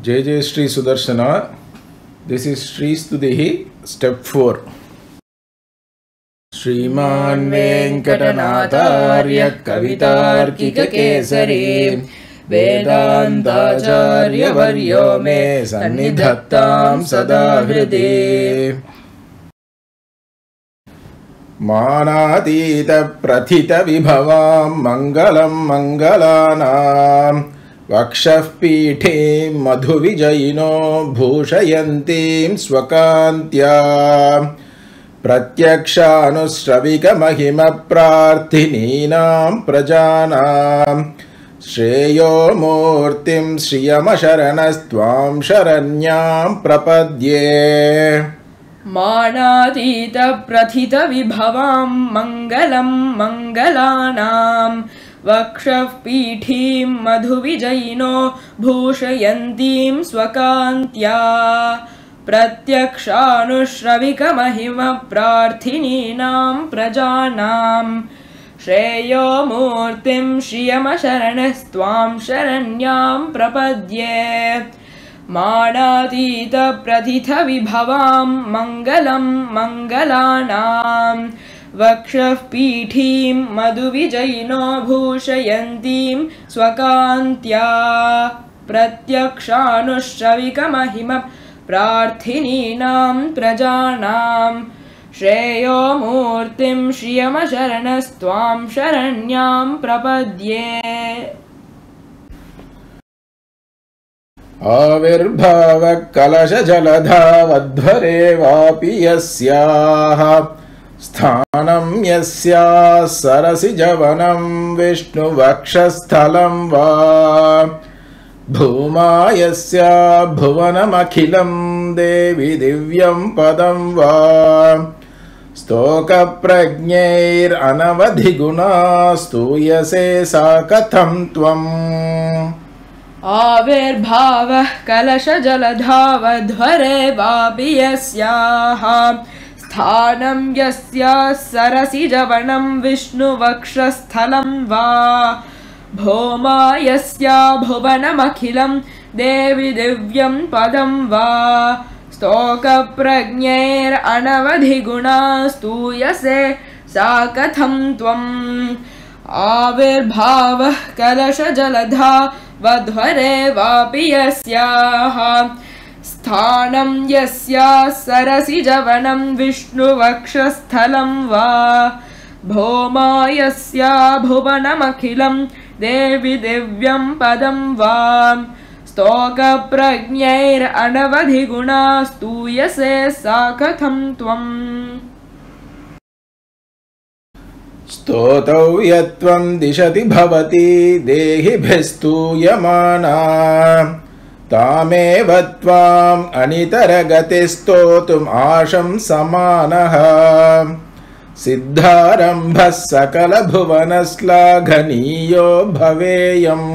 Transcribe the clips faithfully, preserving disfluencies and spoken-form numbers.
जय जय Shri Sudarshana. This is Sri Studihi, step four. श्रीमान् वेंकटनाथार्य कवितार्किक केसरी वेदांताचार्य वर्यो मे सन्निधत्तां सदा हृदि. मानातीत प्रथित विभवां मंगलं मंगलानां वक्षः पीठे मधुविजयिनो भूषयन्तीं स्वकान्त्या प्रत्यक्षानुश्रविकमहिमप्रार्थिनीनां प्रजानां श्रेयो मूर्तिं श्रियमशरणस्त्वां शरण्यां प्रपद्ये. मानातीत प्रथित विभवां मंगलं मंगलानां वक्षः पीठीं मधुविजयिनो भूषयन्तीं स्वकान्त्या प्रत्यक्षानुश्रविकमहिमप्रार्थिनीनां प्रजानां श्रेयो मूर्तिं श्रियमशरणस्त्वां शरण्यां प्रपद्ये. मानातीत प्रथित विभवां मंगलं मंगलानां वक्षः पीठीं मधुविजयिनो भूषयन्तीं स्वकान्त्या प्रत्यक्षानुश्रविकमहिमप्रार्थिनीनां प्रजानां श्रेयो मूर्तिं श्रियमशरणस्त्वां शरण्यां प्रपद्ये. आविर्भावः कलशजलधावध्वरे वापि यस्याः स्थानं यस्याः सरसिजवनं विष्णुवक्षस्थलं वा भूमा यस्या भुवनमखिलं देवि दिव्यं पदं वा स्तोकप्रज्ञैरनवधिगुणा स्तूयसे सा कथं त्वम्. आविर्भावः कलशजलधावध्वरे वापि यस्याः स्थानं यस्याः सरसिजवनं विष्णुवक्षस्थलं वा भौमा यस्या भुवनमखिलं देवि दिव्यं पदं वा स्तोकप्रज्ञैरनवधिगुणा स्तूयसे सा कथं त्वम्. आविर्भावः कलशजलधावध्वरे वापि यस्याः स्थानं यस्याः सरसिजवनं विष्णुवक्षस्थलं वा भौमा यस्या भुवनमखिलं देवि दिव्यं पदं वा स्तोकप्रज्ञैरनवधिगुणा स्तूयसे सा कथं त्वम्. स्तोतव्यत्वं दिशति भवति देहिभिस्तूयमाना तामेव त्वाम् अनितरगतिस्तोतुम् आशंसमानः सिद्धारम्भः सकलभुवनश्लाघनीयो भवेयम्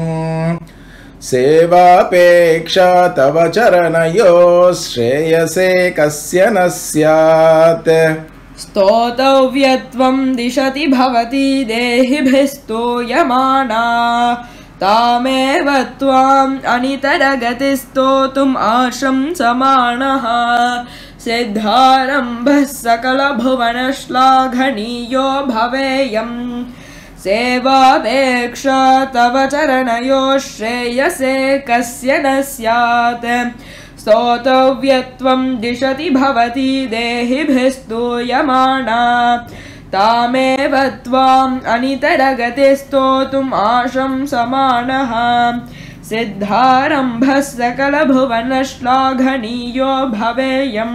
सेवापेक्षा तव चरणयोः श्रेयसे कस्य न स्यात्. स्तोतव्यत्वं दिशति भवति देहिभिस्तूयमाना तामेव त्वाम् अनितरगतिस्तोतुम् आशंसमानः सिद्धारम्भः सकलभुवनश्लाघनीयो भवेयम् सेवापेक्षा तव चरणयोः श्रेयसे कस्य न स्यात्. स्तोतव्यत्वं दिशति भवति देहिभिस्तूयमाना तामेव त्वाम् अनितरगतिस्तोतुम् आशंसमानः सिद्धारम्भः सकलभुवनश्लाघनीयो भवेयम्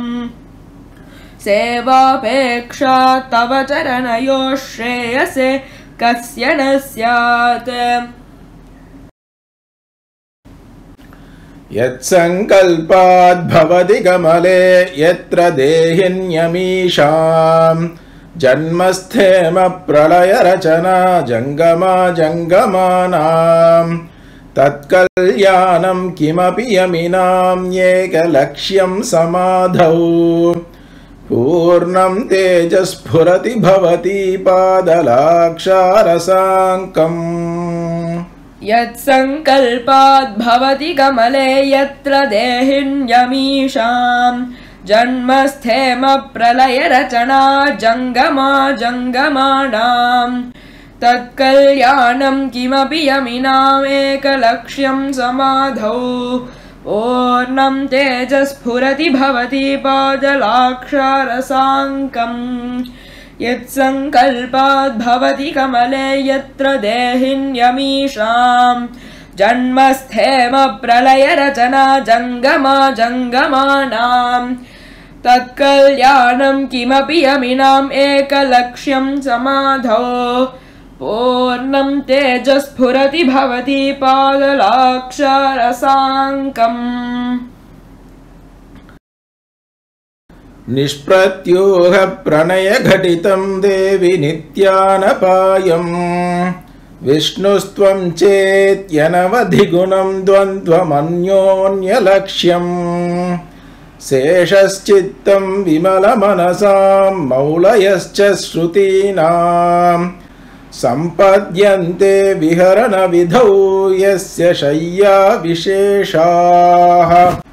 सेवापेक्षा तव चरणयोः श्रेयसे कस्य न स्यात्. यत्सङ्कल्पाद्भवति कमले यत्र देहिन्यमीषाम् जन्मस्थेम प्रलयरचना जङ्गमा जङ्गमानां तत्कल्याणं किमपि यमिनां एकलक्ष्यं समाधौ पूर्णं तेजस्फुरति भवति पादलाक्षारसाङ्कम्. यत्सङ्कल्पाद् भवति कमले यत्र देहिन्यमीषाम् जन्मस्थेम प्रलयरचना जङ्गमा जङ्गमाणाम् तत्कल्याणं किमपि यमिनामेकलक्ष्यं समाधौ पूर्णं तेजस्फुरति भवति पादलाक्षारसाङ्कम् यत्सङ्कल्पाद् भवति कमले यत्र देहिन्यमीषाम् जन्मस्थेम प्रलयरचना जङ्गमा जङ्गमाणाम् तत्कल्याणं किमपि यमिनाम् एकलक्ष्यं समाधौ पूर्णं तेजस्फुरति भवति पादलाक्षारसाङ्कम् निष्प्रत्यूह प्रणय घटितं देवि नित्यानपायम् विष्णुस्त्वं चेत्यनवधिगुणं द्वन्द्वमन्योन्यलक्ष्यम् शेषश्चित्तं विमलमनसां मौलयश्च श्रुतीनां सम्पद्यन्ते विहरणविधौ यस्य शय्या विशेषाः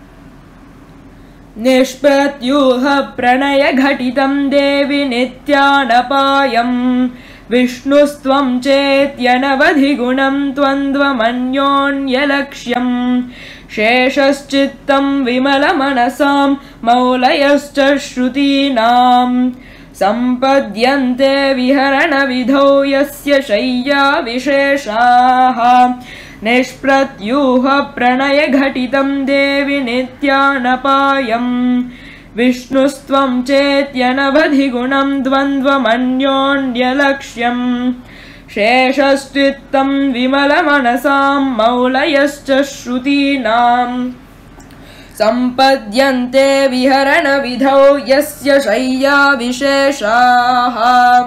निष्प्रत्यूह प्रणय घटितं देवि नित्यानपायम् विष्णुस्त्वं चेत्यनवधिगुणं त्वन्द्वमन्योन्यलक्ष्यम् शेषश्चित्तं विमलमनसां मौलयश्च श्रुतीनां सम्पद्यन्ते विहरणविधौ यस्य शय्या विशेषाः निष्प्रत्यूह प्रणय घटितं देवि नित्यानपायम् विष्णुस्त्वं चेत्यनवधिगुणं द्वन्द्वमन्योन्यलक्ष्यम् शेषश्चित्तं विमलमनसां मौलयश्च श्रुतीनां सम्पद्यन्ते विहरणविधौ यस्य शय्या विशेषाः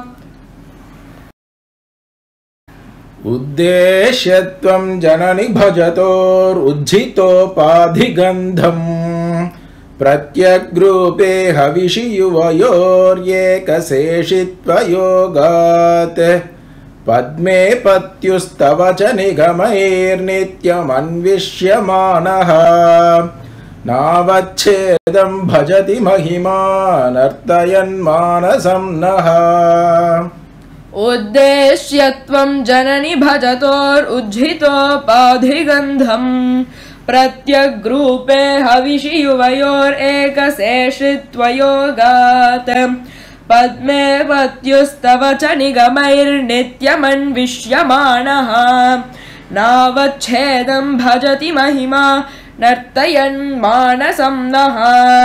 उद्देश्यत्वं जननि भजतोरुज्झितोपाधिगन्धम् प्रत्यग्रूपे हविषि युवयोर्येकशेषित्वयोगात् पद्मे पत्युस्तव च निगमैर्नित्यमन्विष्यमानः नावच्छेदं भजति महिमानर्तयन्मानसं नः उद्देश्यत्वं जननि भजतोरुज्झितोपाधिगन्धम् प्रत्यग्रूपे हविषि युवयोरेकशेषित्वयोगात् पद्मे पत्युस्तव च निगमैर्नित्यमन्विष्यमानः नावच्छेदं भजति महिमा नर्तयन्मानसं नः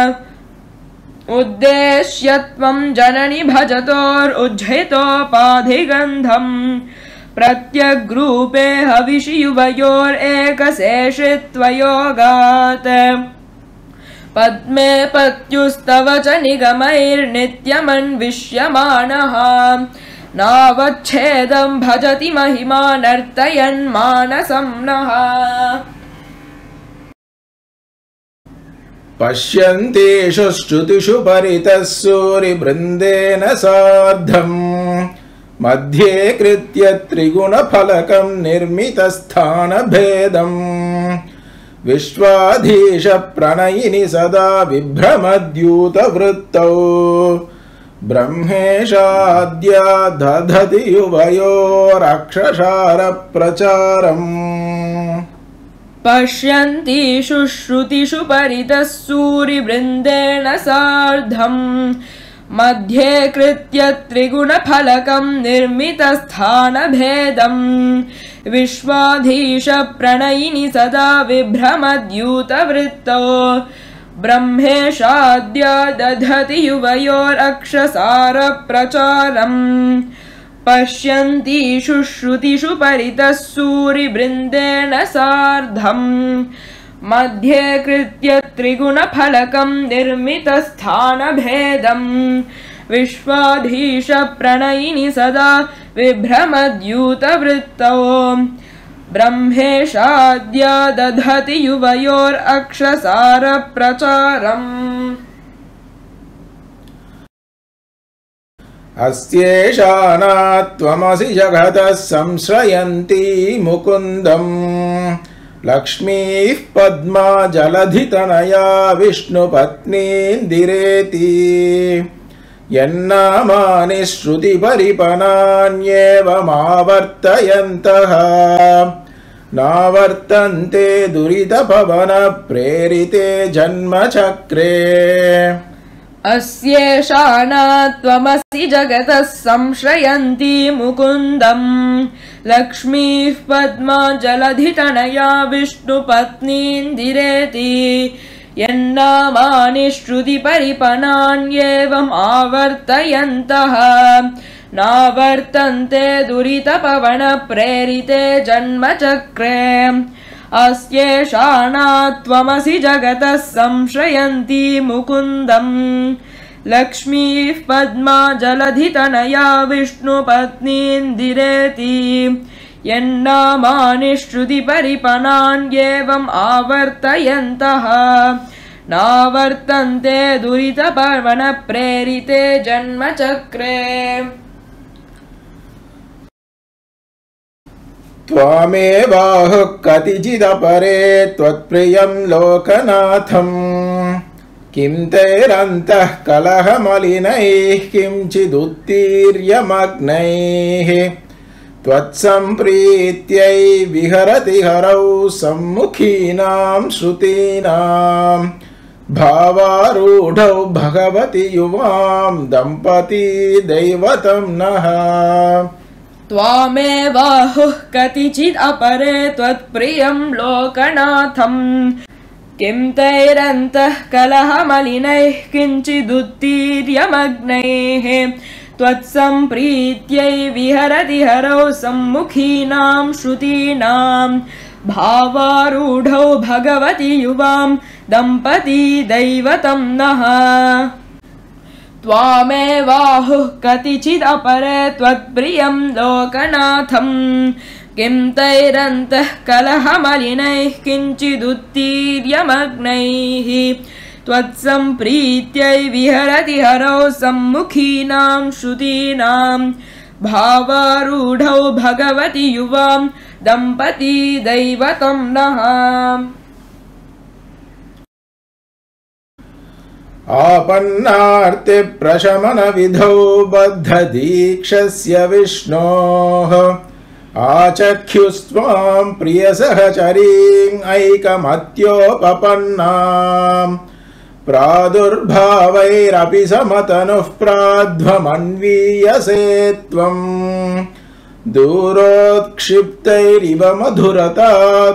उद्देश्यत्वं जननि भजतोरुज्झितोपाधिगन्धम् प्रत्यग्रूपे हविषि युवयोरेकशेषित्वयोगात् पद्मे पत्युस्तव च निगमैर्नित्यमन्विष्यमानः नावच्छेदं भजति महिमा नर्तयन्मानसं नः पश्यन्तेषु श्रुतिषु परितः सूरिवृन्देन सार्धम् मध्ये कृत्य त्रिगुणफलकं निर्मितस्थानभेदम् विश्वाधीश प्रणयिनि सदा विभ्रमद्यूतवृत्तौ ब्रह्मेशाद्या दधति युवयोरक्षसारप्रचारम् पश्यन्तीषु श्रुतिषु परितः सूरिवृन्देन सार्धम् मध्ये कृत्य त्रिगुणफलकं निर्मितस्थानभेदम् विश्वाधीश प्रणयिनि सदा विभ्रमद्यूतवृत्तौ ब्रह्मेशाद्या दधति युवयोरक्षसारप्रचारम् पश्यन्तीषु श्रुतिषु परितः सूरिवृन्देन सार्धम् मध्ये कृत्य त्रिगुणफलकं निर्मितस्थानभेदम् विश्वाधीश प्रणयिनि सदा विभ्रमद्यूतवृत्तौ ब्रह्मेशाद्या दधति युवयोरक्षसारप्रचारम् अस्येषाना त्वमसि जगतः संश्रयन्ती मुकुन्दम् लक्ष्मीः पद्मा जलधितनया विष्णुपत्नीन्दिरेति यन्नामानि श्रुतिपरिपनान्येवमावर्तयन्तः नावर्तन्ते दुरितपवनप्रेरिते जन्मचक्रे अस्येषाना त्वमसि जगतः संश्रयन्ती मुकुन्दम् लक्ष्मीः पद्मा जलधितनया विष्णुपत्नीन्दिरेति यन्नामानि श्रुतिपरिपनान्येवम् आवर्तयन्तः नावर्तन्ते दुरितपवनप्रेरिते जन्मचक्रे अस्येषाना त्वमसि जगतः संश्रयन्ती मुकुन्दम् लक्ष्मीः पद्मा जलधितनया विष्णुपत्नीन्दिरेति यन्नामानि श्रुतिपरिपनान्येवम् आवर्तयन्तः नावर्तन्ते दुरितपवनप्रेरिते जन्मचक्रे त्वामेवाहुः कतिचिदपरे त्वत्प्रियं लोकनाथम् किं तैरन्तः कलहमलिनैः किञ्चिदुत्तीर्यमग्नैः त्वत्सम्प्रीत्यै विहरति हरौ सम्मुखीनां श्रुतीनां भावारूढौ भगवति युवां दम्पती दैवतं नः त्वामेवाहुः कतिचिद् अपरे त्वत्प्रियं लोकनाथम् किं तैरन्तः कलहमलिनैः किञ्चिदुत्तीर्यमग्नैः त्वत्सम्प्रीत्यै विहरति हरौ सम्मुखीनां श्रुतीनां भावारूढौ भगवति युवां दम्पती दैवतं नः त्वामेवाहुः कतिचिदपरे त्वत्प्रियं लोकनाथम् किं तैरन्तः कलहमलिनैः किञ्चिदुत्तीर्यमग्नैः त्वत्सम्प्रीत्यै विहरति हरौ सम्मुखीनां श्रुतीनां भावारूढौ भगवति युवां दम्पती दैवतं नः आपन्नार्तिप्रशमनविधौ बद्धदीक्षस्य विष्णोः आचख्युस्त्वां प्रियसहचरीं ऐकमत्योपपन्नाम् प्रादुर्भावैरपि समतनुः प्राध्वमन्वीयसे त्वम् दूरोत्क्षिप्तैरिव मधुरता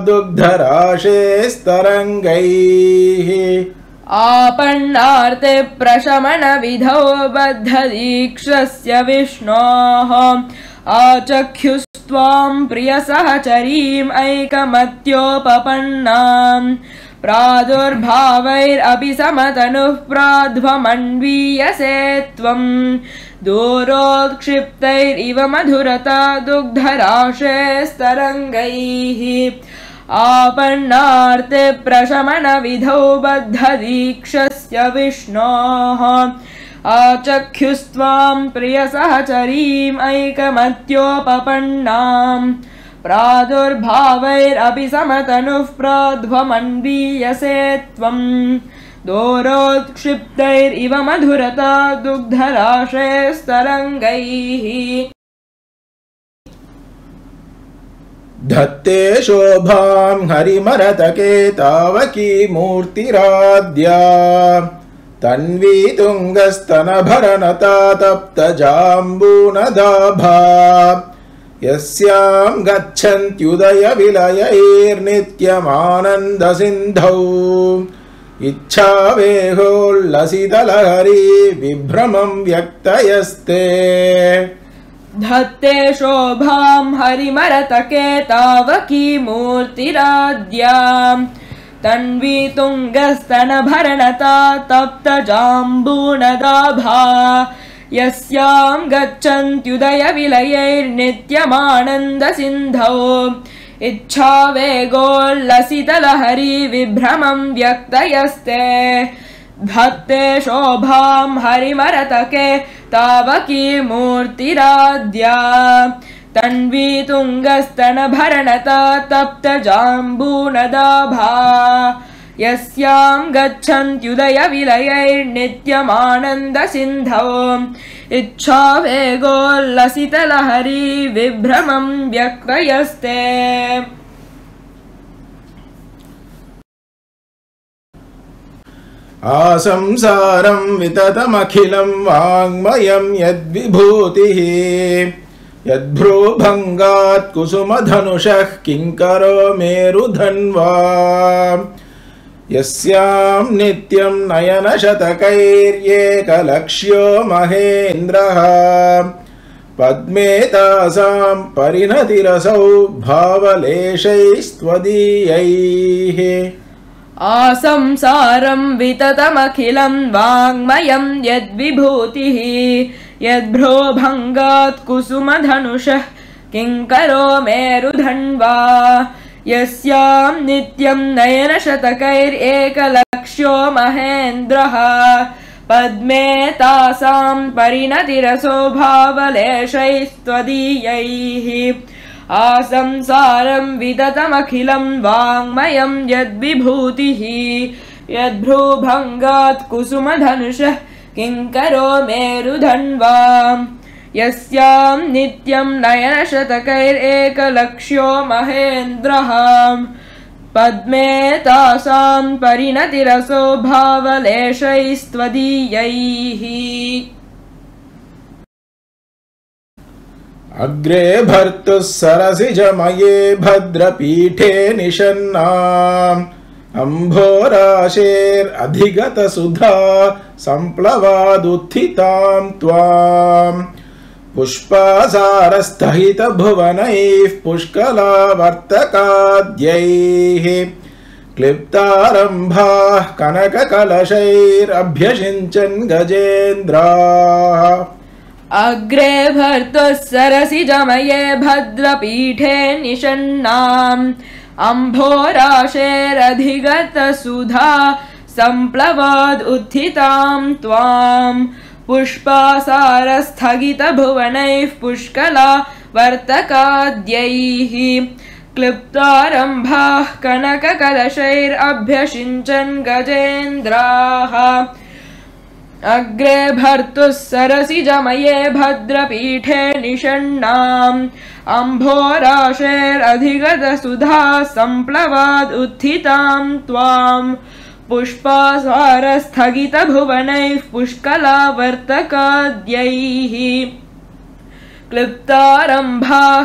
दुग्धराशेस्तरङ्गैः आपन्नार्ते प्रशमनविधौ बद्धदीक्षस्य विष्णोः आचख्युस्त्वां प्रियसहचरीम् ऐकमत्योपपन्नाम् प्रादुर्भावैरपि समतनुः प्राध्वमन्वीयसे त्वम् दूरोत्क्षिप्तैरिव मधुरता दुग्धराशेस्तरङ्गैः आपन्नार्ते प्रशमनविधौ बद्धदीक्षस्य विष्णोः आचख्युस्त्वां प्रियसहचरीम् ऐकमत्योपपन्नाम् प्रादुर्भावैरपि समतनुः प्राध्वमन्वीयसे त्वम् दोरोत्क्षिप्तैरिव मधुरता दुग्धराशेस्तरङ्गैः धत्ते शोभां हरिमरतके तावकी मूर्तिराद्या तन्वी तुङ्गस्तनभरनता तप्तजाम्बूनदाभा यस्यां गच्छन्त्युदयविलयैर्नित्यमानन्दसिन्धौ इच्छावेहोल्लसितलहरी विभ्रमं व्यक्तयस्ते धत्ते शोभां हरिमरतके तावकी मूर्तिराद्या तन्वी तुङ्गस्तनभरणता तप्तजाम्बूनदाभा यस्यां गच्छन्त्युदयविलयैर्नित्यमानन्दसिन्धौ इच्छावेगोल्लसितलहरी विभ्रमं व्यक्तयस्ते धत्ते शोभां हरिमरतके तावकी मूर्तिराद्या तन्वी तुङ्गस्तनभरणता तप्तजाम्बूनदाभा यस्यां गच्छन्त्युदयविलयैर्नित्यमानन्दसिन्धौ इच्छावेगोल्लसितलहरी विभ्रमं व्यक्तयस्ते आसंसारं विततमखिलं वाङ्मयं यद्विभूतिः यद्भ्रूभङ्गात् कुसुमधनुषः किङ्करो मेरुधन्वा यस्यां नित्यं नयनशतकैर्येकलक्ष्यो महेन्द्रः पद्मे तासां परिणतिरसौ भावलेशैस्त्वदीयैः आसंसारं विततमखिलं वाङ्मयं यद्विभूतिः यद्भ्रूभङ्गात् कुसुमधनुषः किङ्करो मेरुधन्वा यस्यां नित्यं नयनशतकैर्येकलक्ष्यो महेन्द्रः पद्मे तासां परिणतिरसो भावलेशैस्त्वदीयैः आसंसारं विततमखिलं वाङ्मयं यद्विभूतिः यद्भ्रूभङ्गात् कुसुमधनुषः किङ्करो मेरुधन्वा यस्यां नित्यं नयनशतकैरेकलक्ष्यो महेन्द्रः पद्मे तासां परिणतिरसो भावलेशैस्त्वदीयैः अग्रे भर्तुः सरसिजमये भद्रपीठे निषन्नाम् अम्भोराशेरधिगतसुधा सम्प्लवादुत्थितां त्वाम् पुष्पासारस्थहितभुवनैः पुष्कलावर्तकाद्यैः क्लिप्तारम्भाः कनककलशैरभ्यषिञ्चन् गजेन्द्राः अग्रे भर्तुः सरसिजमये भद्रपीठे निषन्नाम् अम्भोराशेरधिगतसुधा सम्प्लवाद् उत्थितां त्वाम् पुष्पासारस्थगितभुवनैः पुष्कला वर्तकाद्यैः क्लिप्तारम्भाः कनककलशैरभ्यषिञ्चन् गजेन्द्राः अग्रे भर्तुः सरसिजमये भद्रपीठे निषण्णाम् अम्भोराशेरधिगतसुधा सम्प्लवाद् उत्थितां त्वाम् पुष्पासारस्थगितभुवनैः पुष्कलावर्तकाद्यैः क्लिप्तारम्भाः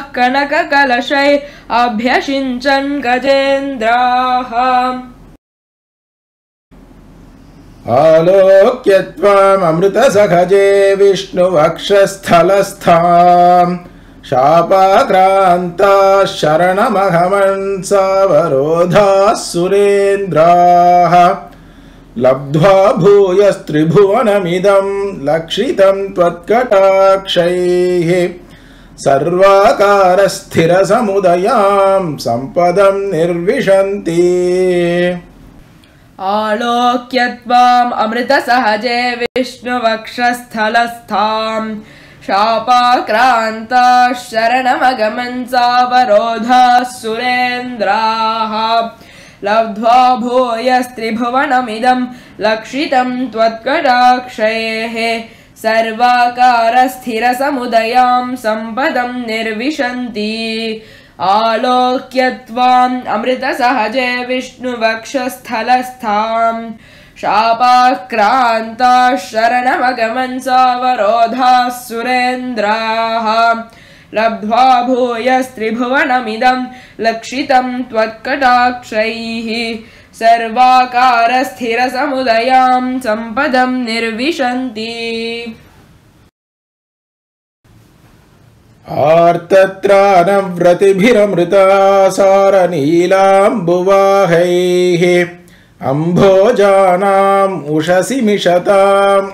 कनककलशैरभ्यषिञ्चन् गजेन्द्राः आलोक्य त्वाममृतसखजे विष्णुवक्षस्थलस्थाम् शापाक्रान्ताः शरणमहमंसावरोधाः सुरेन्द्राः लब्ध्वा भूयस्त्रिभुवनमिदं लक्षितं त्वत्कटाक्षैः सर्वाकारस्थिरसमुदयां सम्पदं निर्विशन्ति आलोक्य त्वाम् अमृतसहजे विष्णुवक्षस्थलस्थाम् शापाक्रान्ताः शरणमगमन्सावरोधाः सुरेन्द्राः लब्ध्वा भूयस्त्रिभुवनमिदं लक्षितं त्वत्कटाक्षैः सर्वाकारस्थिरसमुदयां सम्पदं निर्विशन्ति आलोक्य त्वाम् अमृतसहजे विष्णुवक्षस्थलस्थाम् शापाक्रान्ताः शरणमगमन्सावरोधाः सुरेन्द्राः लब्ध्वा भूयस्त्रिभुवनमिदं लक्षितं त्वत्कटाक्षैः सर्वाकारस्थिरसमुदयां सम्पदं निर्विशन्ति आर्तत्राणव्रतिभिरमृतासारनीलाम्बुवाहैः अम्भोजानाम् उषसि मिषताम्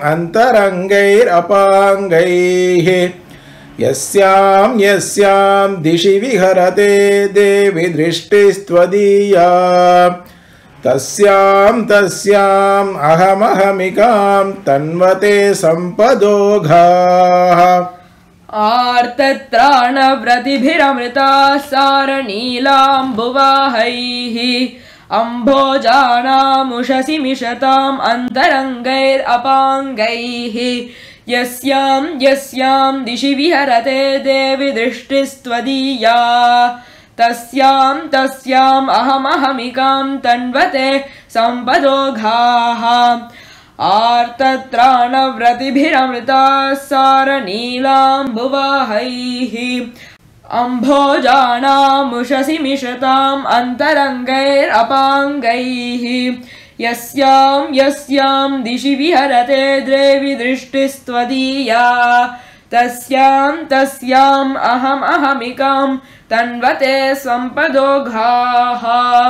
अन्तरङ्गैरपाङ्गैः यस्यां यस्यां दिशि विहरते देवि दृष्टिस्त्वदीया तस्यां तस्याम् अहमहमिकां तन्वते सम्पदोघाः आर्तत्राणव्रतिभिरमृताः सारनीलाम्बुवाहैः अम्भोजानामुषसि मिषताम् अन्तरङ्गैरपाङ्गैः यस्यां यस्यां दिशि विहरते देवि दृष्टिस्त्वदीया तस्यां तस्याम् अहमहमिकां तन्वते सम्पदोघाः आर्तत्राणव्रतिभिरमृताः सारनीलाम्बुवाहैः अम्भोजानामुषसि मिषताम् अन्तरङ्गैरपाङ्गैः यस्यां यस्यां दिशि विहरते देवि दृष्टिस्त्वदीया तस्यां तस्याम् अहमहमिकां तन्वते सम्पदोघाः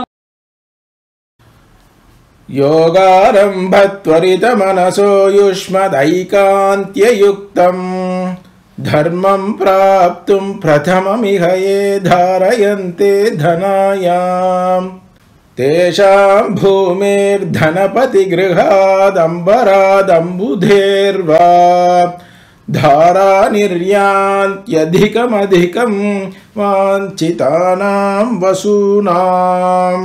योगारम्भत्वरितमनसो युष्मदैकान्त्ययुक्तम् धर्मं प्राप्तुं प्रथममिह ये धारयन्ते धनायाम् तेषां भूमिर्धनपतिगृहादम्बरादम्बुधेर्वा धारा निर्यान्त्यधिकमधिकं वाञ्छितानां वसूनाम्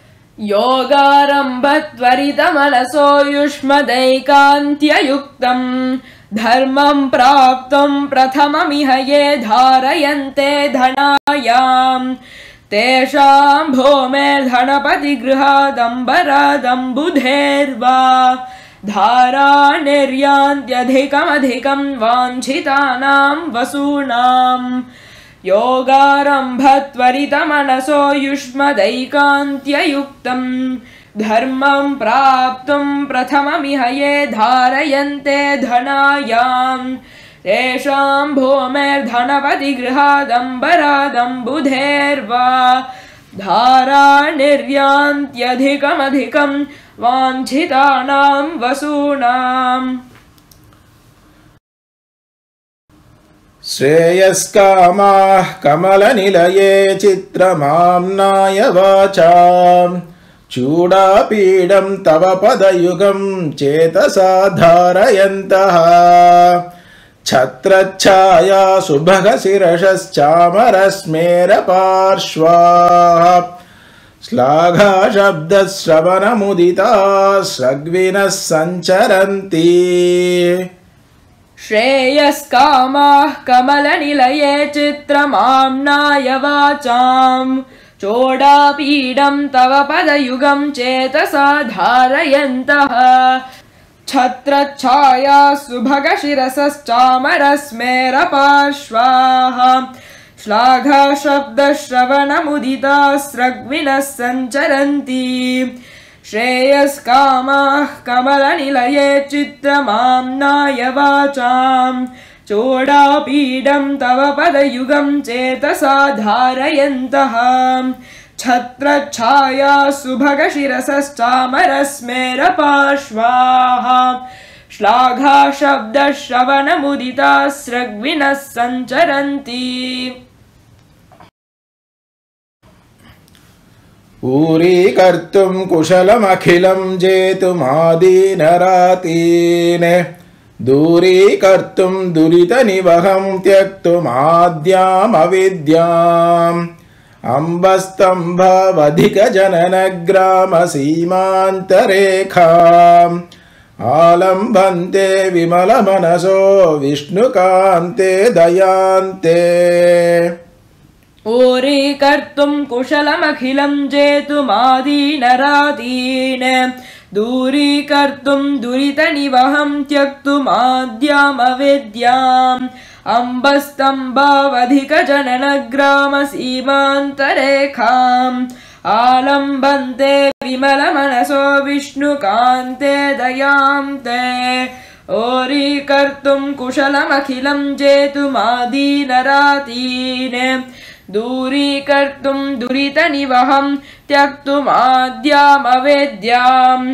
योगारम्भत्वरितमनसो युष्मदैकान्त्ययुक्तम् धर्मं प्राप्तुं प्रथममिह ये धारयन्ते धनायाम् तेषां भूमिर्धनपतिगृहादम्बरादम्बुधेर्वा धारा निर्यान्त्यधिकमधिकं वाञ्छितानां वसूनाम् योगारम्भत्वरितमनसो युष्मदैकान्त्ययुक्तम् धर्मं प्राप्तुं प्रथममिह ये धारयन्ते धनायाम् तेषां भूमिर्धनपतिगृहादम्बरादम्बुधेर्वा धारा निर्यान्त्यधिकमधिकं वाञ्छितानां वसूनाम् श्रेयस्कामाः कमलनिलये चित्रमाम्नाय वाचाम् चूडापीडं तव पदयुगं चेतसा धारयन्तः छत्रच्छाया सुभगशिरश्चामरस्मेरपार्श्वाः श्लाघाशब्दश्रवणमुदिताः सग्विनः सञ्चरन्ति श्रेयस्कामाः कमलनिलये चित्रमाम्नाय वाचाम् चोडापीडं तव पदयुगं चेतसा धारयन्तः छत्रच्छाया सुभगशिरसश्चामरस्मेरपार्श्वाः श्लाघशब्दश्रवणमुदिताः स्रग्विनः सञ्चरन्ति श्रेयस्कामाः कमलनिलये चित्रमाम्नाय वाचाम् चोडापीडं तव पदयुगं चेतसा धारयन्तः छत्रच्छाया सुभगशिरसश्चामरस्मेरपार्श्वाः श्लाघाशब्दश्रवणमुदिताः स्रग्विनः सञ्चरन्ति पूरीकर्तुं कुशलमखिलं जेतुमादीनरातीन् दूरीकर्तुं दुरितनिवहं त्यक्तुमाद्यामविद्याम् अम्बस्तम्भवधिकजननग्रामसीमान्तरेखाम् आलम्बन्ते विमलमनसो विष्णुकान्ते दयान्ते ऊरीकर्तुं कुशलमखिलं जेतुमादीनरातीन् दूरीकर्तुं दुरितनिवहं त्यक्तुमाद्यामविद्याम् अम्बस्तम्भावधिकजननग्रामसीमान्तरेखाम् आलम्बन्ते विमलमनसो विष्णुकान्ते दयान्ते ऊरीकर्तुं कुशलमखिलं जेतुमादीनरातीन् दूरीकर्तुं दुरितनिवहं त्यक्तुमाद्यामविद्याम्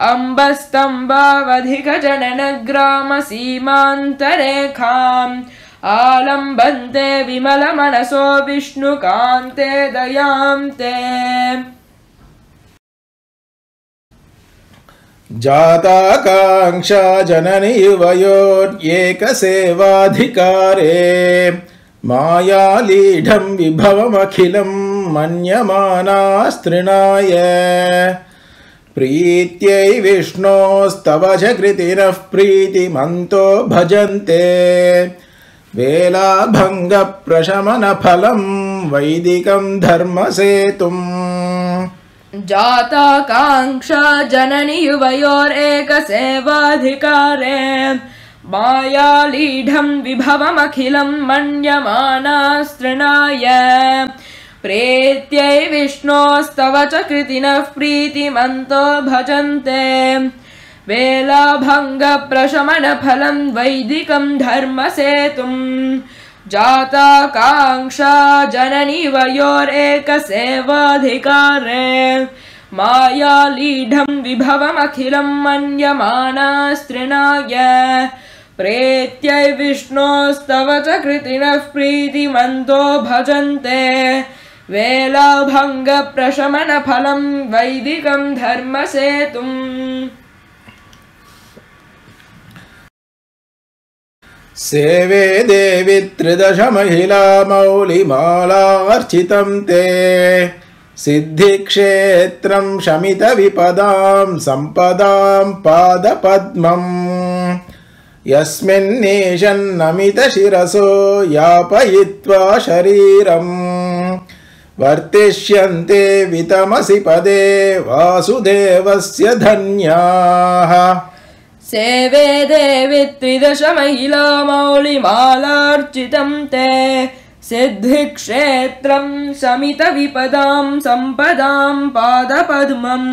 अम्बस्तम्भावधिकजननग्रामसीमान्तरेखाम् आलम्बन्ते विमलमनसो विष्णुकान्ते दयान्ते। जाताकांक्षा जननी युवयोर्येकसेवाधिकारे मायालीढं विभवमखिलं मन्यमानास्तृणाय प्रीत्यै विष्णोस्तव च कृतिनः प्रीतिमन्तो भजन्ते वेलाभङ्गप्रशमनफलं वैदिकं धर्मसेतुम् जाताकांक्षा जननी युवयोरेकसेवाधिकारे मायालीढं विभवमखिलं मन्यमानास्तृणाय प्रीत्यै विष्णोस्तव च कृतिनः प्रीतिमन्तो भजन्ते वेलाभङ्गप्रशमनफलं वैदिकं धर्मसेतुम् जाताकांक्षा जननी युवयोरेकसेवाधिकारे मायालीढं विभवमखिलं मन्यमानास्तृणाय प्रीत्यै विष्णोस्तव च कृतिनः प्रीतिमन्तो भजन्ते वेलाभङ्गप्रशमनफलं वैदिकं धर्मसेतुम् सेवे देवी त्रिदश महिला मौलिमालार्चितं ते सिद्धिक्षेत्रं शमितविपदां सम्पदां पादपद्मम् यस्मिन्नीशन्नमितशिरसो यापयित्वा शरीरम् वर्तिष्यन्ते वितमसि पदे वासुदेवस्य धन्याः सेवे देवी त्रिदश महिला मौलिमालार्चितं ते सिद्धिक्षेत्रं शमितविपदां सम्पदां पादपद्मम्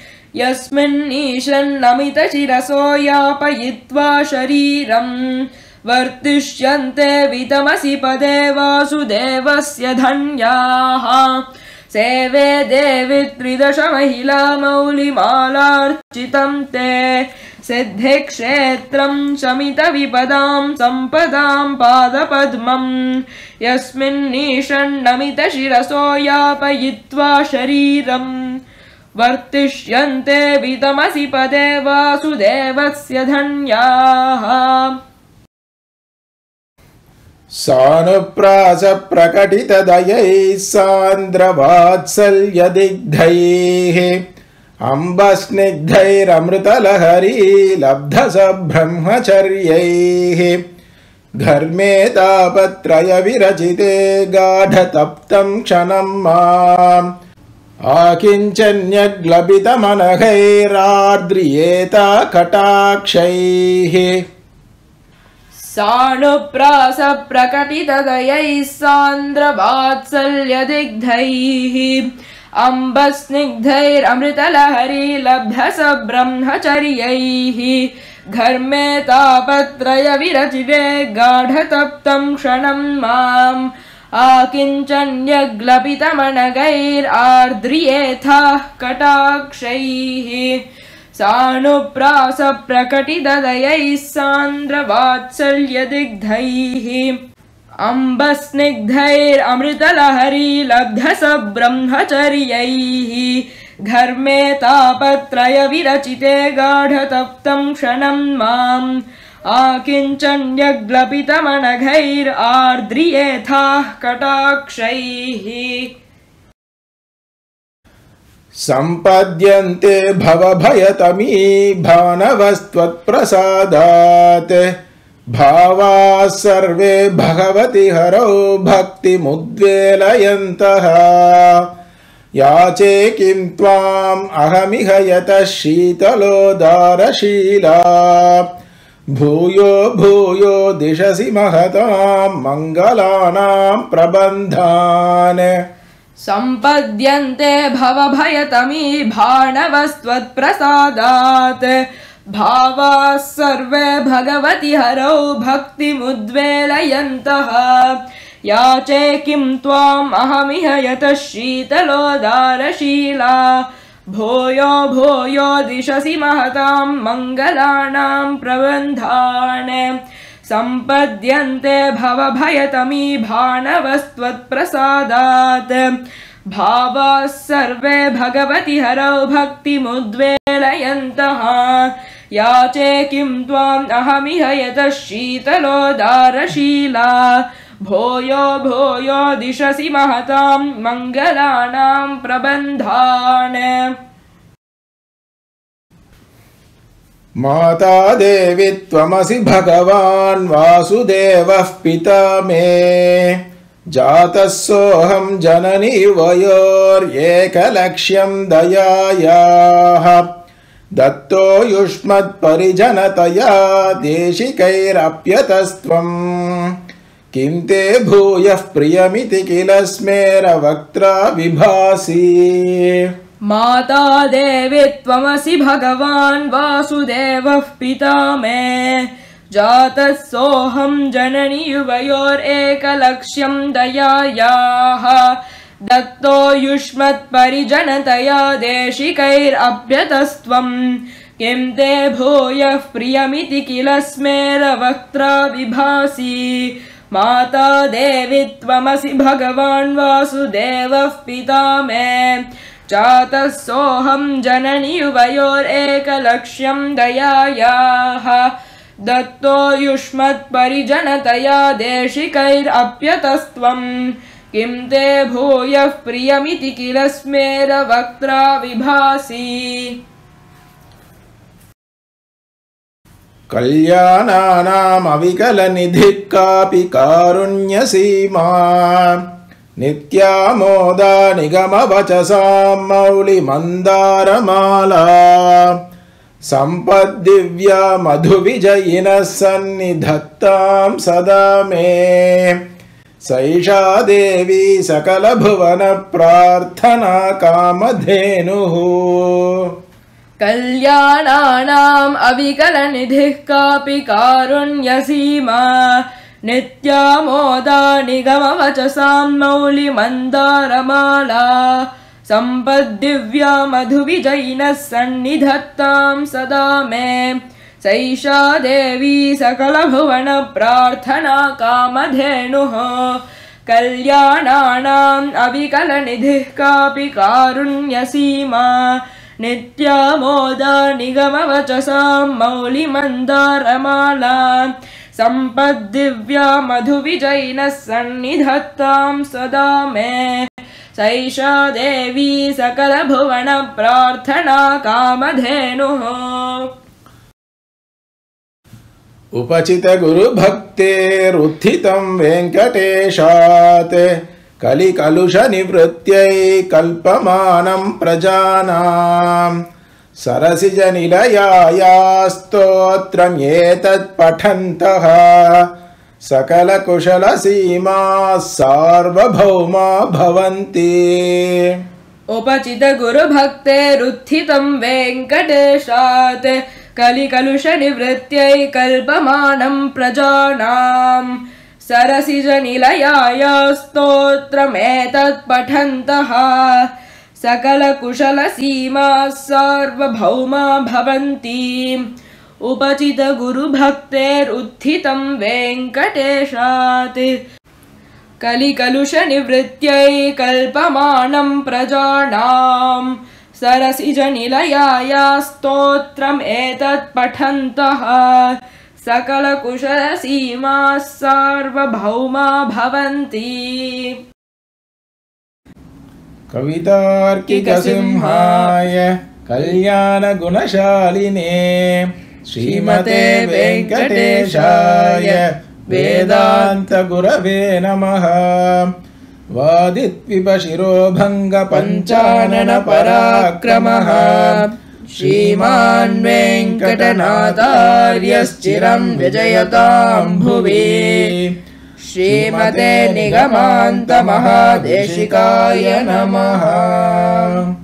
यस्मिन्नीशन्नमितशिरसो यापयित्वा शरीरं वर्तिष्यन्ते वितमसि पदे वासुदेवस्य धन्याः सेवे देवी त्रिदश महिला मौलिमालार्चितं ते सिद्धिक्षेत्रं शमितविपदां सम्पदां पादपद्मम् यस्मिन्नीशन्नमितशिरसो यापयित्वा शरीरं वर्तिष्यन्ते वितमसि पदे वासुदेवस्य धन्याः सानुप्रासप्रकटितदयैः सान्द्रवात्सल्यदिग्धैः अम्बस्निग्धैरमृतलहरी लब्धसब्रह्मचर्यैः घर्मे तापत्रयविरचिते गाढतप्तं क्षणं माम् आकिञ्चन्यग्लपितमनघैरार्द्रियेता कटाक्षैः सानुप्रासप्रकटितदयैः सान्द्रवात्सल्यदिग्धैः अम्बस्निग्धैरमृतलहरी लब्धसब्रह्मचर्यैः घर्मे तापत्रयविरचिते गाढतप्तं क्षणं माम् आकिञ्चन्यग्लपितमनघैरार्द्रियेथाः कटाक्षैः सानुप्रासप्रकटितदयैः सान्द्रवात्सल्यदिग्धैः अम्बस्निग्धैरमृतलहरी लब्धसब्रह्मचर्यैः घर्मे तापत्रयविरचिते गाढतप्तं क्षणं माम् आकिञ्चन्यग्लपितमनघैरार्द्रियेथाः कटाक्षैः सम्पद्यन्ते भवभयतमी भानवस्त्वत्प्रसादात् भावाः सर्वे भगवति हरौ भक्तिमुद्वेलयन्तः याचे किं त्वाम् अहमिह यतः शीतलोदारशीला भूयो भूयो दिशसि महतां मङ्गलानां प्रबन्धान् सम्पद्यन्ते भवभयतमी भाणवस्त्वत्प्रसादात् भावाः सर्वे भगवति हरौ भक्तिमुद्वेलयन्तः याचे किं त्वाम् अहमिह यतः शीतलोदारशीला भूयो भूयो दिशसि महतां मङ्गलानां प्रबन्धान् सम्पद्यन्ते भवभयतमी भाणवस्त्वत्प्रसादात् भावाः सर्वे भगवति हरौ भक्तिमुद्वेलयन्तः कलयन्तः याचे किं त्वाम् अहमिह यतः शीतलोदारशीला भूयो भूयो दिशसि महतां मङ्गलानां प्रबन्धान् माता देवी त्वमसि भगवान् वासुदेवः पिता मे जातः सोऽहं जननी वयोर्येकलक्ष्यं दयायाः दत्तो युष्मत्परिजनतया देशिकैरप्यतस्त्वं किं ते भूयः प्रियमिति किल स्मेरवक्त्रा विभासि माता देवी त्वमसि भगवान् वासुदेवः पिता मे जातः सोऽहं जननी युवयोरेकलक्ष्यं दयायाः दत्तो युष्मत्परिजनतया देशिकैरप्यतस्त्वं किं ते भूयः प्रियमिति किल स्मेरवक्त्रा विभासि माता देवी त्वमसि भगवान् वासुदेवः पिता मे जातः सोऽहं जननी युवयोरेकलक्ष्यं दयायाः दत्तो युष्मत्परिजनतया देशिकैरप्यतस्त्वं किं ते भूयः प्रियमिति किल स्मेरवक्त्रा विभासि कल्याणानामविकलनिधिः कापि कारुण्यसीमा नित्यामोदा निगमवचसां मौलिमन्दारमाला सम्पद्दिव्या मधुविजयिनः सन्निधत्तां सदा मे सैषा देवी सकलभुवनप्रार्थना कामधेनुः कल्याणानाम् अविकलनिधिः कापि कारुण्यसीमा नित्यामोदा निगमवचसां मौलिमन्दारमाला सम्पद्दिव्या मधुविजयिनः सन्निधत्तां सदा मे सैषा देवी सकलभुवनप्रार्थना कामधेनुः कल्याणानाम् अविकलनिधिः कापि कारुण्यसीमा नित्यामोदा निगमवचसां मौलिमन्दारमाला सम्पद्दिव्या मधुविजयिनः सन्निधत्तां सदा मे सैषा देवी सकलभुवनप्रार्थना कामधेनुः उपचितगुरुभक्तेरुत्थितं वेङ्कटेशात् कलिकलुषनिवृत्त्यै कल्पमानं प्रजानां सरसिजनिलयाया स्तोत्रम् एतत् पठन्तः सकलकुशलसीमाः सार्वभौमा भवन्ति उपचितगुरुभक्तेरुत्थितं वेङ्कटेशात् कलिकलुषनिवृत्त्यै कल्पमानं प्रजानां सरसिजनिलयाया स्तोत्रमेतत् पठन्तः सकलकुशलसीमाः सार्वभौमा भवन्ति उपचितगुरुभक्तेरुत्थितं वेङ्कटेशात् कलिकलुषनिवृत्त्यै कल्पमानं प्रजानां सरसिजनिलयाया स्तोत्रम् एतत् पठन्तः सकलकुशलसीमाः सार्वभौमा भवन्ति कवितार्किकसिंहाय कल्याणगुणशालिने श्रीमते वेङ्कटेशाय वेदान्तगुरवे नमः वादित्विपशिरोभङ्गपञ्चाननपराक्रमः श्रीमान् वेङ्कटनाथार्यश्चिरं विजयतां भुवि श्रीमते निगमान्तमहादेशिकाय नमः।